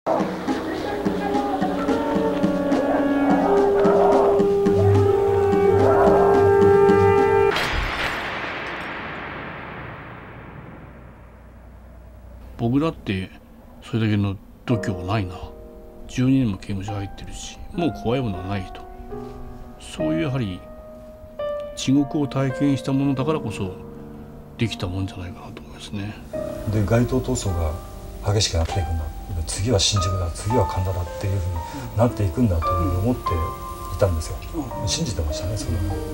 僕だってそれだけの度胸はないな。12年も刑務所入ってるし、もう怖いものはないと。そういうやはり地獄を体験したものだからこそできたもんじゃないかなと思いますね。 で街頭闘争が激しくなっていくんだ、次は新宿だ、次は神田だっていうふうになっていくんだというふうに思っていたんですよ。信じてましたね、それは。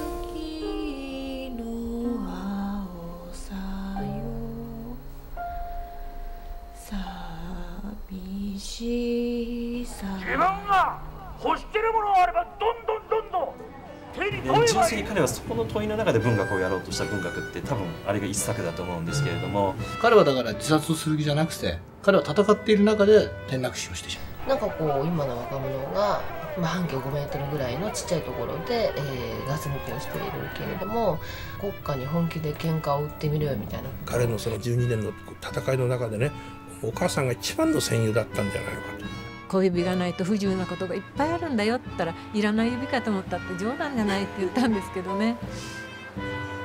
自分が欲してるものがあればどんどん手に取ればいい。 純粋に彼はそこの問いの中で文学をやろうとした文学って多分あれが一作だと思うんですけれども、 彼はだから自殺をする気じゃなくて、彼は戦っている中で転落死をしてしまう。 なんかこう今の若者が、半径5メートルぐらいのちっちゃいところで、ガス抜きをしているけれども、国家に本気で喧嘩を売ってみるよみたいな。 彼のその12年の戦いの中でね、お母さんが一番の戦友だったんじゃないのかと。 小指がないと不自由なことがいっぱいあるんだよって言ったら、いらない指かと思ったって冗談じゃないって言ったんですけどね。